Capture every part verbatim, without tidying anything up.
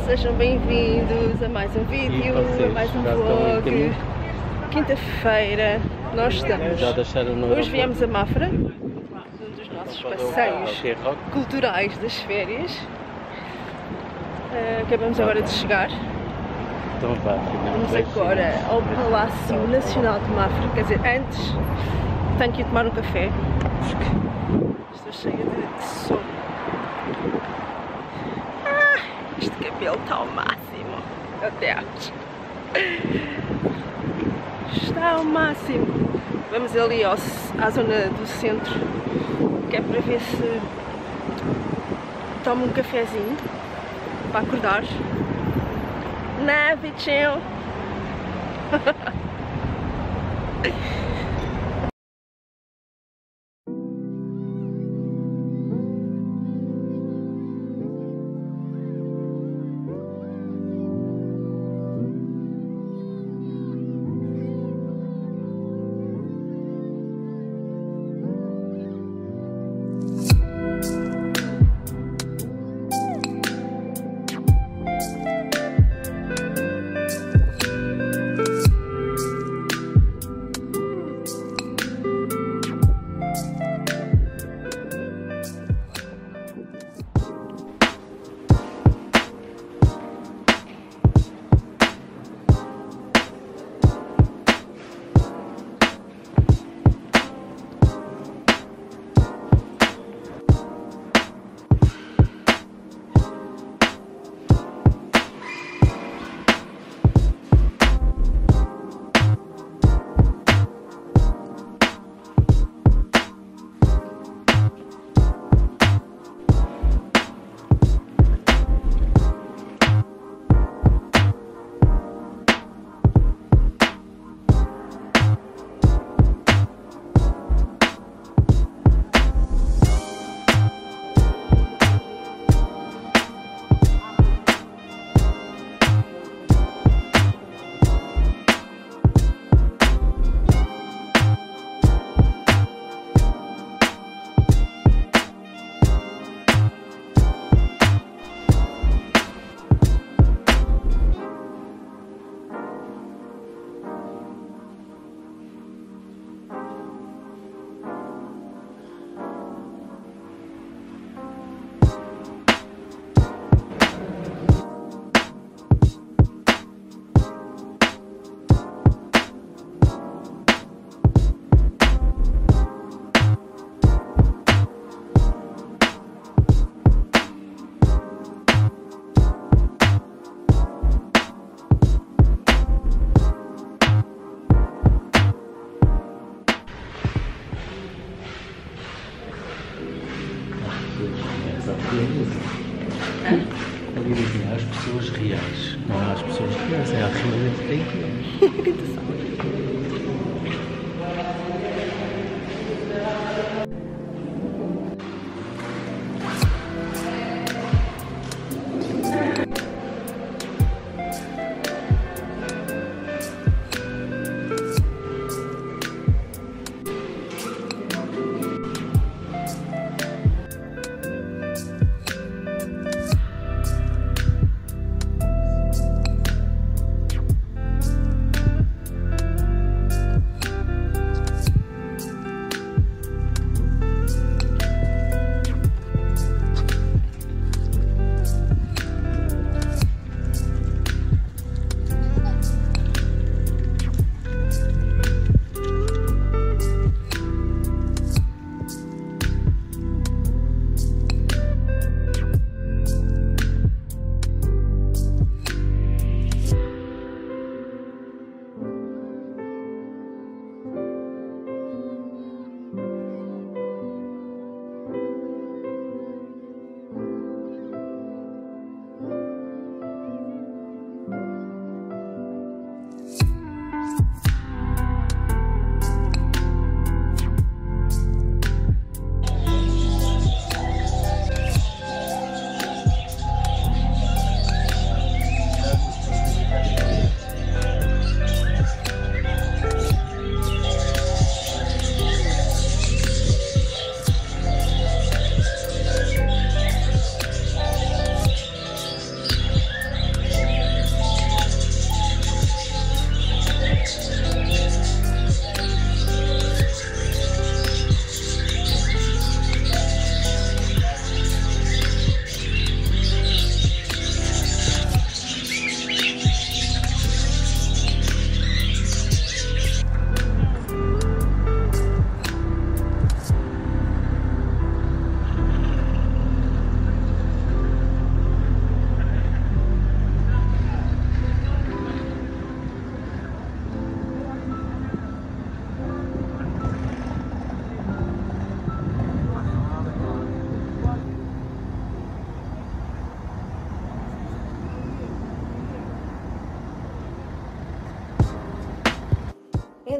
sejam bem-vindos a mais um vídeo, a mais um vlog. Quinta-feira, nós estamos. Já deixaram no Hoje viemos a Mafra, um dos nossos passeios culturais das férias. Uh, acabamos agora de chegar. Então vá, Vamos agora ao Palácio Nacional de Mafra, quer dizer, antes tenho que ir tomar um café, porque estou cheia de sono. Ah, este cabelo está ao máximo, meu Deus, está ao máximo. Vamos ali ao, à zona do centro, que é para ver se tomo um cafezinho para acordar. Né, bichinho?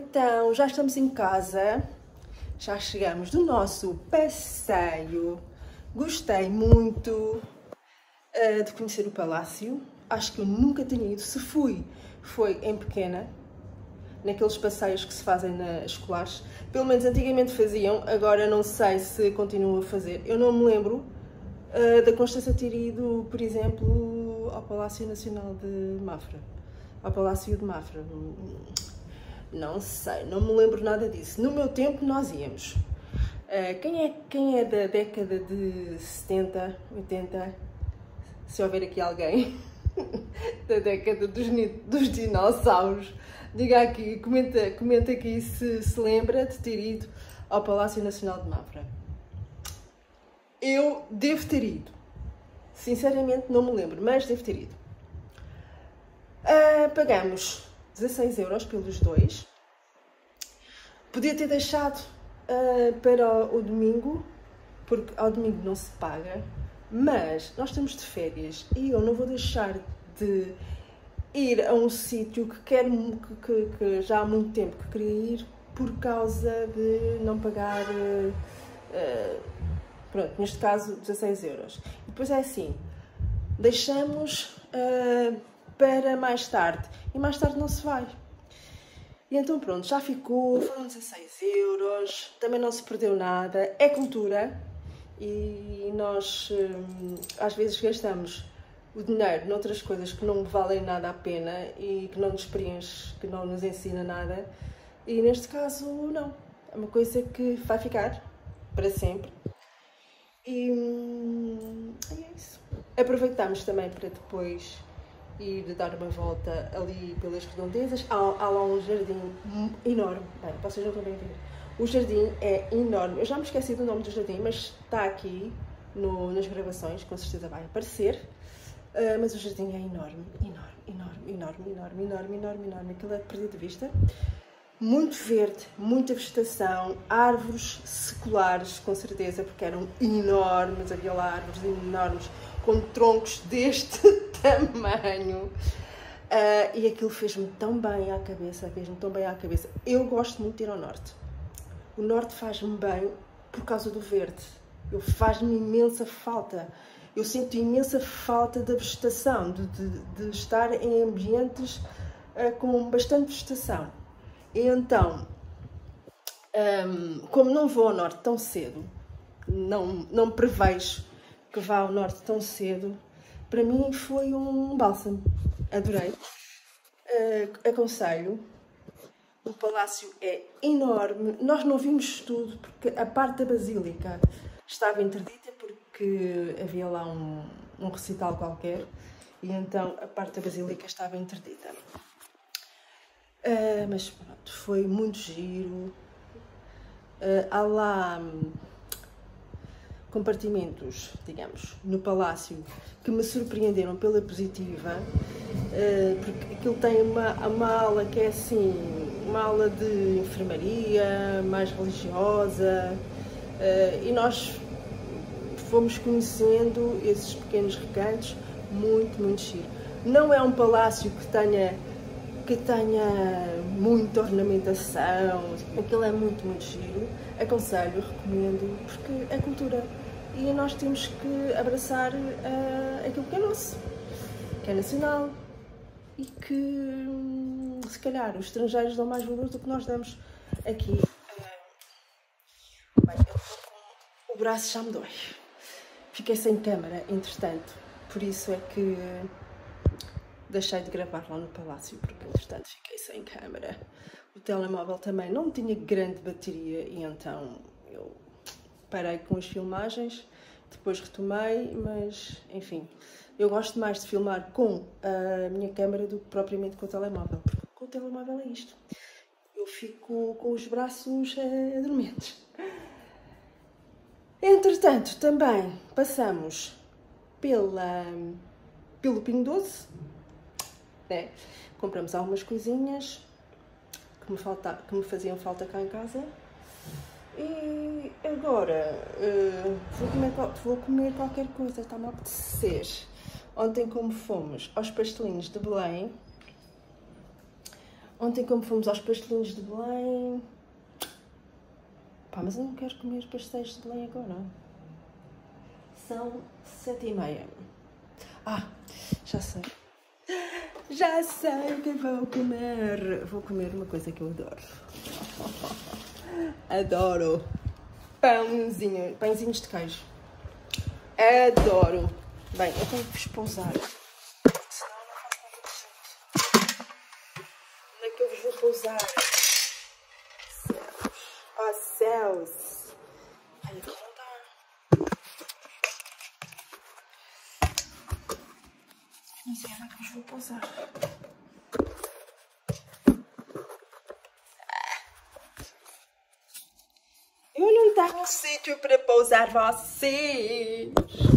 Então, já estamos em casa, já chegamos do nosso passeio. Gostei muito uh, de conhecer o palácio. Acho que eu nunca tinha ido. Se fui, foi em pequena, naqueles passeios que se fazem nas escolares. Pelo menos antigamente faziam, agora não sei se continuam a fazer. Eu não me lembro uh, da Constança ter ido, por exemplo, ao Palácio Nacional de Mafra. Ao Palácio de Mafra. Não sei, não me lembro nada disso. No meu tempo nós íamos. Uh, quem, é, quem é da década de setenta, oitenta, se houver aqui alguém da década dos, dos dinossauros, diga aqui, comenta, comenta aqui se se lembra de ter ido ao Palácio Nacional de Mafra. Eu devo ter ido. Sinceramente não me lembro, mas devo ter ido. Uh, pagamos dezasseis euros pelos dois. Podia ter deixado uh, para o, o domingo, porque ao domingo não se paga, mas nós estamos de férias e eu não vou deixar de ir a um sítio que quero, que, que, que já há muito tempo que queria ir, por causa de não pagar, uh, uh, pronto, neste caso dezasseis euros. E depois é assim, deixamos uh, para mais tarde, e mais tarde não se vai. E então pronto, já ficou, foram dezasseis euros, também não se perdeu nada, é cultura, e nós um, às vezes gastamos o dinheiro noutras coisas que não valem nada a pena e que não nos preenche, que não nos ensina nada, e neste caso não, é uma coisa que vai ficar para sempre. E, hum, e é isso. Aproveitamos também para depois ir dar uma volta ali pelas redondezas. Há, há lá um jardim enorme. Bem, vocês não estão bem a ver. O jardim é enorme. Eu já me esqueci do nome do jardim, mas está aqui no, nas gravações, com certeza vai aparecer. Uh, mas o jardim é enorme, enorme, enorme, enorme, enorme, enorme, enorme, enorme. Aquilo é perdido de vista. Muito verde, muita vegetação, árvores seculares, com certeza, porque eram enormes. Havia lá árvores enormes, com troncos deste tamanho. Uh, e aquilo fez-me tão bem à cabeça, fez-me tão bem à cabeça. Eu gosto muito de ir ao norte. O norte faz-me bem por causa do verde. Eu faz-me imensa falta. Eu sinto imensa falta da vegetação, de, de, de estar em ambientes uh, com bastante vegetação. E então, um, como não vou ao norte tão cedo, não, não prevejo que vá ao norte tão cedo, para mim foi um bálsamo. Adorei. Uh, aconselho. O palácio é enorme. Nós não vimos tudo porque a parte da Basílica estava interdita porque havia lá um, um recital qualquer e então a parte da Basílica estava interdita. Uh, mas pronto, foi muito giro. Uh, há lá um, compartimentos, digamos, no palácio que me surpreenderam pela positiva, uh, porque aquilo tem uma, uma ala que é assim, uma ala de enfermaria, mais religiosa, uh, e nós fomos conhecendo esses pequenos recantos, muito, muito giro. Não é um palácio que tenha, que tenha muita ornamentação, aquilo é muito, muito giro. Aconselho, recomendo, porque é cultura. E nós temos que abraçar uh, aquilo que é nosso, que é nacional, e que, se calhar, os estrangeiros dão mais valor do que nós damos aqui. Uh, bem, eu estou com o braço já me dói. Fiquei sem câmara, entretanto, por isso é que deixei de gravar lá no palácio, porque entretanto fiquei sem câmara. O telemóvel também não tinha grande bateria e então eu parei com as filmagens, depois retomei, mas enfim, eu gosto mais de filmar com a minha câmera do que propriamente com o telemóvel, porque com o telemóvel é isto, eu fico com os braços uh, dormentes. Entretanto, também passamos pela, pelo Pingo Doce, né? Compramos algumas coisinhas que me, falta, que me faziam falta cá em casa e agora uh, vou, comer, vou comer qualquer coisa, está-me a apetecer. Ontem, como fomos aos pastelinhos de Belém, Ontem como fomos aos pastelinhos de Belém... Pá, mas eu não quero comer pastéis de Belém agora. São sete e meia. Ah, já sei. Já sei o que vou comer. Vou comer uma coisa que eu adoro. Adoro. Pãozinho, pãezinhos de queijo. Adoro. Bem, eu tenho que vos pousar. Senão não faço nada de jeito. Onde é que eu vos vou pousar? Céus. Oh, céus. Ai, aqui não dá. Não sei onde é que vos vou pousar. Eu não tenho um sítio para pousar vocês.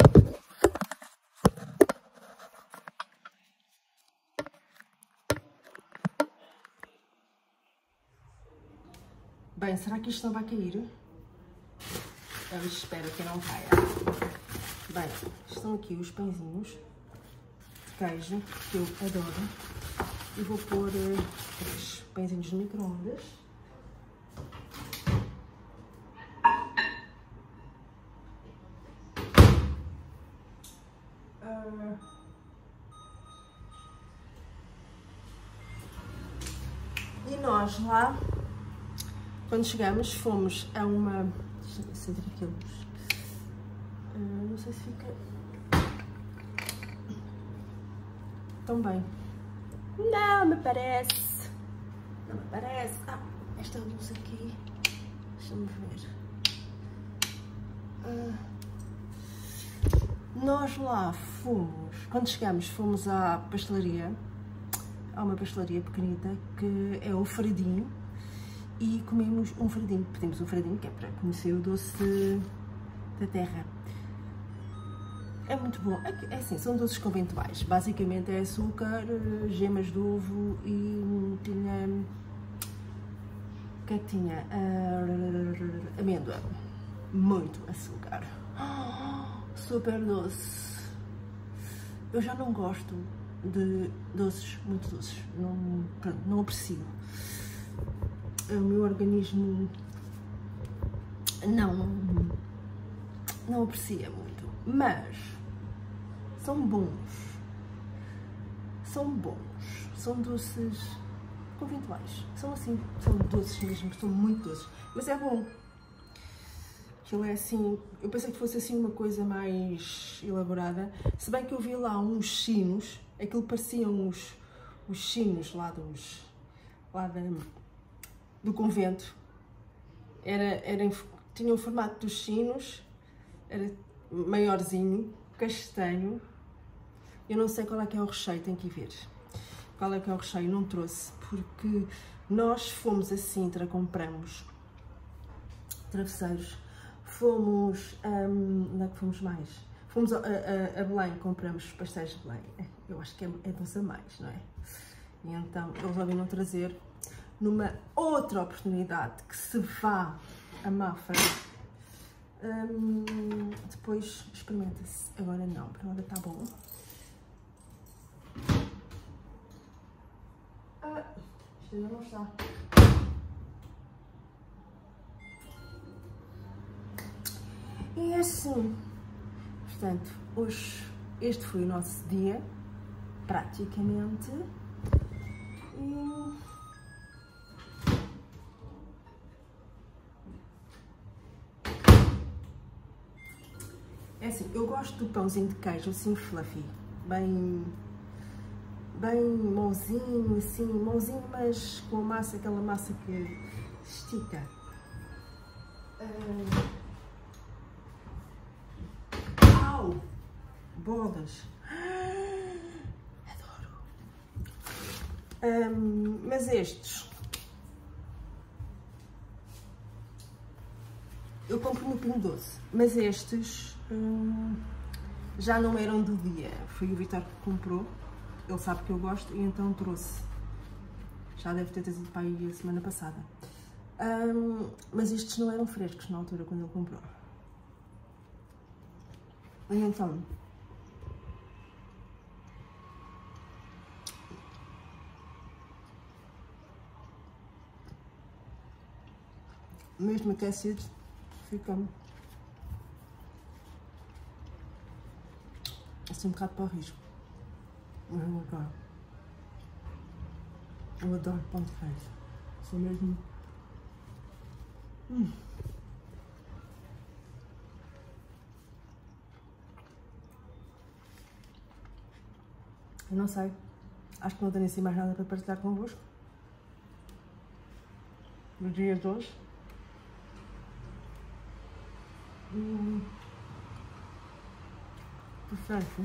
Bem, será que isto não vai cair? Eu espero que não caia. Bem, estão aqui os pãezinhos de queijo, que eu adoro. E vou pôr uh, três pãezinhos no micro-ondas. Uh, e nós lá... Quando chegamos, fomos a uma... Deixa eu ver se eu aqui a luz. Uh, não sei se fica... Tão bem. Não me parece. Não me parece. Ah, esta luz aqui. Deixa-me ver. Uh, nós lá fomos... Quando chegamos, fomos à pastelaria. Há uma pastelaria pequenita que é o Fradinho. E comemos um fradinho, pedimos um fradinho que é para conhecer o doce da terra. É muito bom, é assim, são doces conventuais, basicamente é açúcar, gemas de ovo e tinha... O que é que tinha? Uh, amêndoa, muito açúcar, super doce. Eu já não gosto de doces muito doces, não, pronto, não aprecio. O meu organismo não, não aprecia muito, mas são bons, são bons, são doces conventuais, são assim, são doces mesmo, são muito doces, mas é bom. Aquilo é assim, eu pensei que fosse assim uma coisa mais elaborada, se bem que eu vi lá uns chinos, aquilo pareciam os, os chinos lá dos, lá da... do convento, era, era, tinha o formato dos chinos, era maiorzinho, castanho. Eu não sei qual é que é o recheio, tenho que ir ver qual é que é o recheio, não trouxe, porque nós fomos a Sintra, compramos travesseiros, fomos, um, onde é que fomos mais? Fomos a, a, a Belém, compramos pastéis de Belém, eu acho que é, é doce a mais, não é? E então eu resolvi não trazer. Numa outra oportunidade que se vá a Mafra, hum, depois experimenta-se. Agora não, para agora está bom. Ah, isto ainda não está. E assim, portanto, hoje, este foi o nosso dia, praticamente. E... é assim, eu gosto do pãozinho de queijo assim fluffy, bem, bem mãozinho, assim, mãozinho, mas com a massa, aquela massa que estica. Uh... Au! Bolas! Adoro! Um, mas estes... eu compro no Pingo Doce, mas estes hum, já não eram do dia. Foi o Vitor que comprou, ele sabe que eu gosto e então trouxe. Já deve ter trazido para aí a semana passada. Hum, mas estes não eram frescos na altura quando ele comprou. E então... mesmo aquecido, fica assim um bocado para o risco. Mas eu adoro. Eu adoro pão de queijo. Sou mesmo... Hum. Eu não sei. Acho que não tenho assim mais nada para partilhar convosco. No dia de hoje. Hum. Portanto,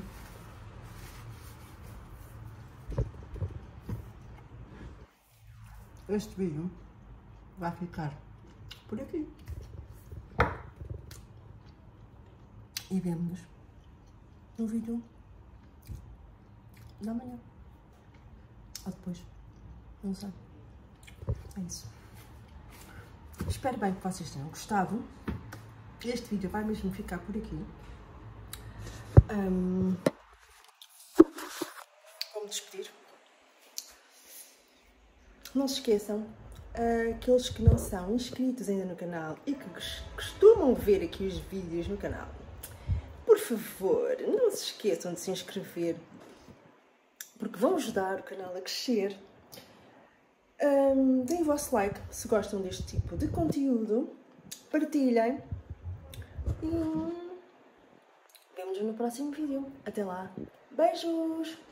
este vídeo vai ficar por aqui. E vemo-nos no vídeo da manhã. Ou depois. Não sei. É isso. Espero bem que vocês tenham gostado. Este vídeo vai mesmo ficar por aqui. Um, Vou-me despedir. Não se esqueçam, aqueles que não são inscritos ainda no canal e que costumam ver aqui os vídeos no canal, por favor, não se esqueçam de se inscrever, porque vão ajudar o canal a crescer. Um, deem o vosso like se gostam deste tipo de conteúdo, partilhem e vemo-nos no próximo vídeo. Até lá, beijos!